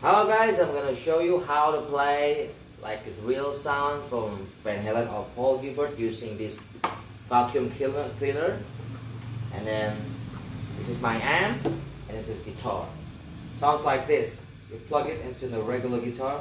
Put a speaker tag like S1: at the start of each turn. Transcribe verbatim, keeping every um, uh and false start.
S1: Hello guys, I'm gonna show you how to play like a drill sound from Van Halen or Paul Gilbert using this vacuum cleaner, cleaner. And then this is my amp and this is guitar. Sounds like this. You plug it into the regular guitar.